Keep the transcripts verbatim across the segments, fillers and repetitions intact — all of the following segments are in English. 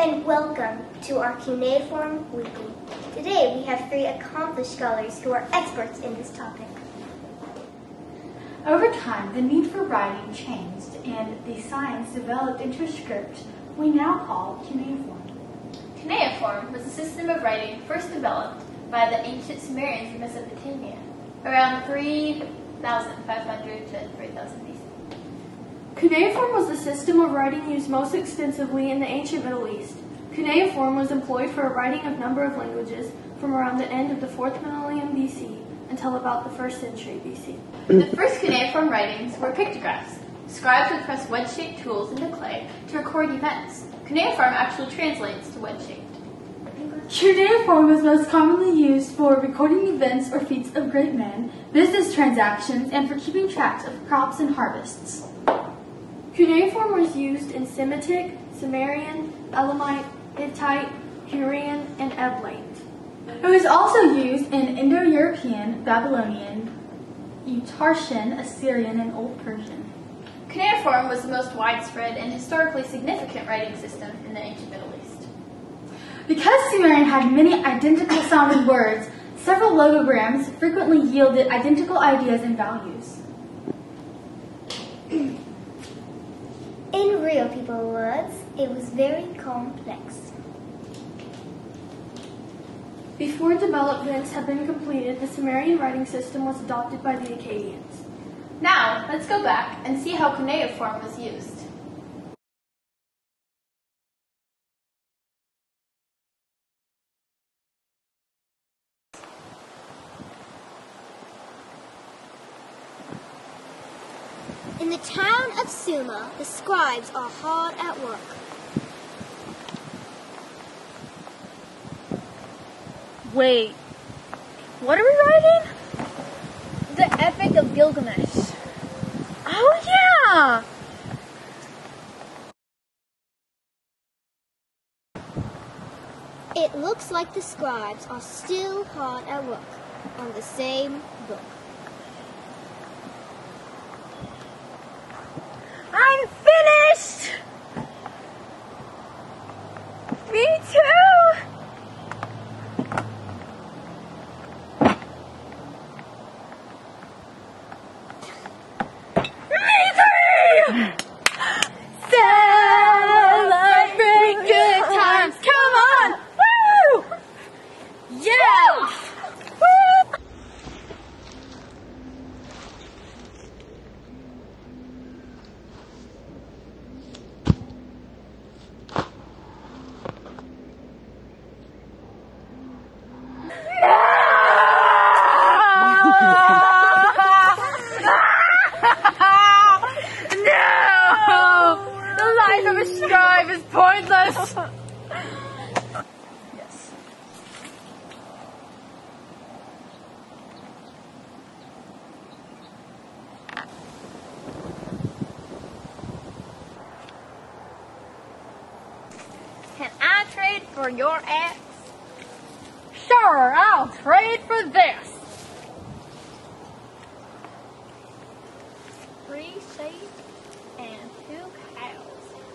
and welcome to our Cuneiform Weekly. Today we have three accomplished scholars who are experts in this topic. Over time, the need for writing changed and the science developed into a script we now call cuneiform. Cuneiform was a system of writing first developed by the ancient Sumerians in Mesopotamia, around three thousand five hundred to three thousand B C. Cuneiform was the system of writing used most extensively in the ancient Middle East. Cuneiform was employed for writing a number of languages from around the end of the fourth millennium B C until about the first century B C. The first cuneiform writings were pictographs. Scribes would press wedge-shaped tools into clay to record events. Cuneiform actually translates to wedge-shaped. Cuneiform was most commonly used for recording events or feats of great men, business transactions, and for keeping track of crops and harvests. Cuneiform was used in Semitic, Sumerian, Elamite, Hittite, Hurrian, and Eblate. It was also used in Indo-European, Babylonian, Utartian, Assyrian, and Old Persian. Cuneiform was the most widespread and historically significant writing system in the ancient Middle East. Because Sumerian had many identical sounding words, several logograms frequently yielded identical ideas and values. In real people words, it was very complex. Before developments had been completed, the Sumerian writing system was adopted by the Akkadians. Now, let's go back and see how cuneiform was used. In the town of Sumer, the scribes are hard at work. Wait, what are we writing? The Epic of Gilgamesh. Oh yeah! It looks like the scribes are still hard at work on the same book. I'm finished! Me too! Me too! Celebrate good times! Come on! Woo! Yeah! Woo! Scribe is pointless. Yes. Can I trade for your axe? Sure, I'll trade for this. Three sheep and two cows.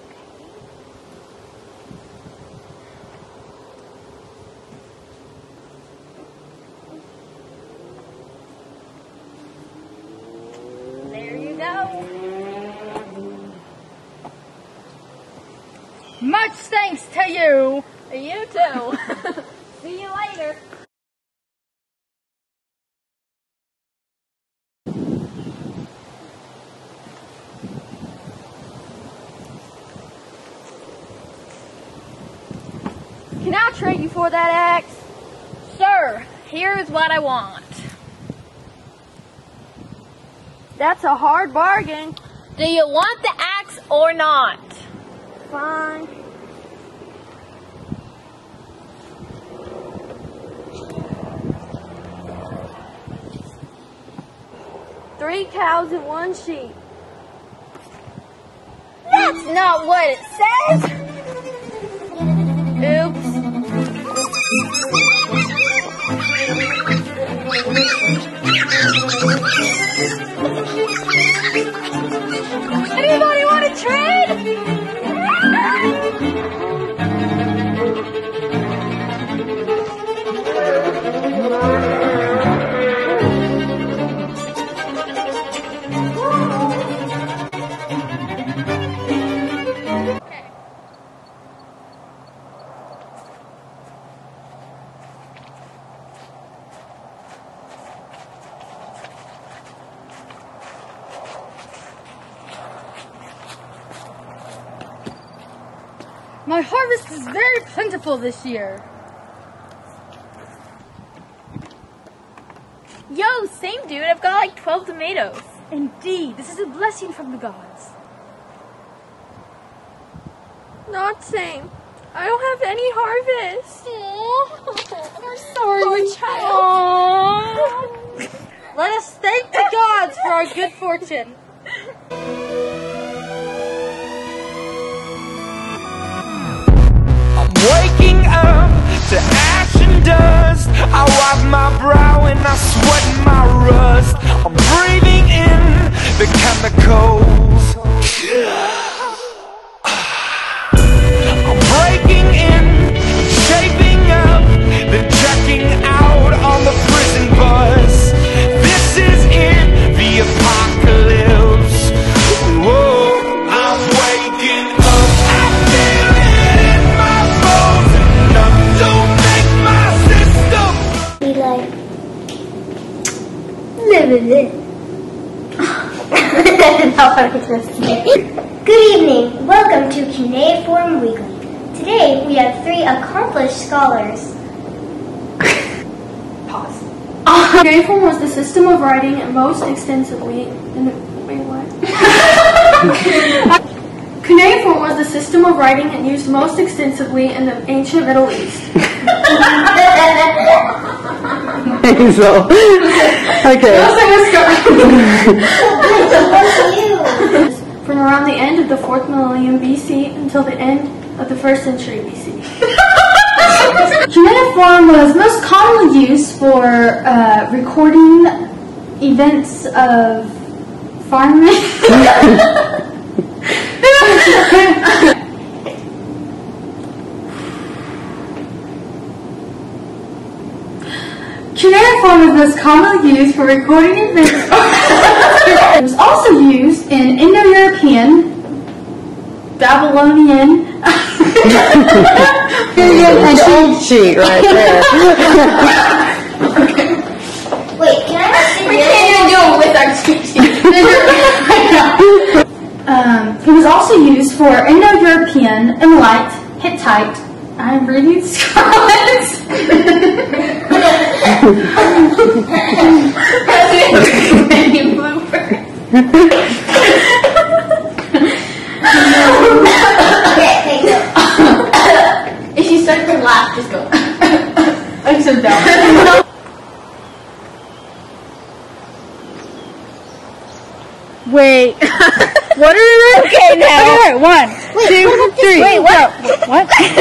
There you go. Much thanks to you. You too. See you later. Can I trade you for that axe? Sir, here's what I want. That's a hard bargain. Do you want the axe or not? Fine. Three cows and one sheep. That's not what it says. Oops. Anybody want to trade? My harvest is very plentiful this year. Yo, same dude, I've got like twelve tomatoes. Indeed, this is a blessing from the gods. Not same. I don't have any harvest. I'm sorry, poor child. Let us thank the gods for our good fortune. I'm waking up to ash and dust. I wipe my brow and I sweat my rust. I'm breathing in the chemicals. I'm breaking in, shaping up, then checking out on the prison bus. This is in the apocalypse. Whoa, I'm waking up. I feel it in my bones, enough to make my system Be like, living it. Good evening. Welcome to Cuneiform Weekly. Today we have three accomplished scholars. Pause. Cuneiform was the system of writing most extensively in the, wait, what? Cuneiform was the system of writing and used most extensively in the ancient Middle East. So, okay. From around the end of the fourth millennium B C until the end of the first century B C. Cuneiform was most commonly used for uh, recording events of farming. Cuneiform was most commonly used for recording events. It was also used in Indo-European, Babylonian, An old sheet right there. Wait, can I ask you We can't even do it with our cheat sheet. um, it was also used for Indo-European, Elite, Hittite. I'm reading Scarlet. Many bloopers. Okay, okay, go. If you start to laugh, just go. I'm so dumb. Wait. What are we doing? Okay, now. Okay, one, Wait, two, what about this? three. Wait, what? What?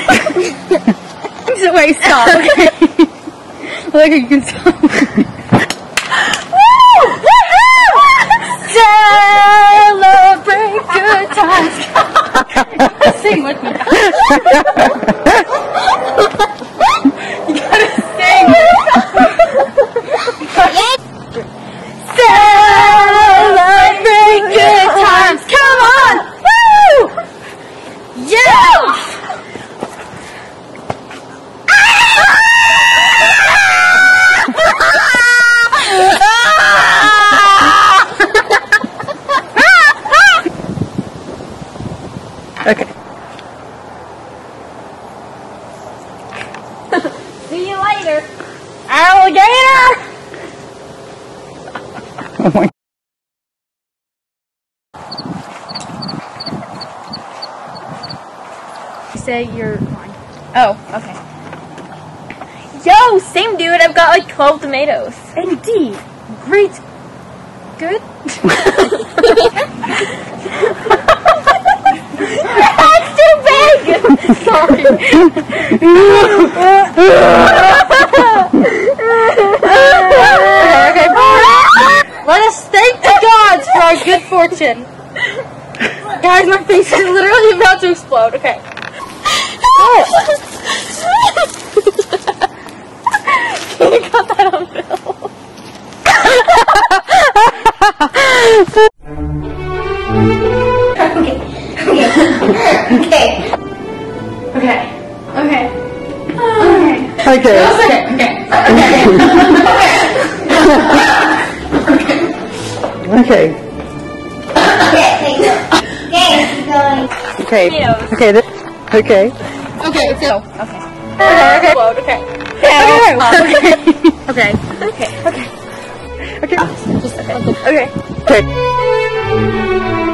So, wait, stop. Okay. I like how you can stop. Woo! Celebrate good times. Sing with me. You gotta sing. Celebrate good times. Come on. Woo! Yeah! Okay. See you later, alligator. Oh my. Say your line. Oh, okay. Yo, same dude, I've got like twelve tomatoes. Indeed. Great. Good. That's too big! Sorry. Okay, let us thank the gods for our good fortune. Guys, my face is literally about to explode. Okay. Can you cut that on film? Okay, okay, okay. Okay. Okay. Okay. Okay. Okay. Okay. Okay, okay, go. Okay, keep going. Okay. Tomatoes. Okay. This, Okay. Okay, so. Okay. Okay, okay. Load, okay. Okay. Okay. Okay. Okay. Okay. Just okay. Okay. Okay.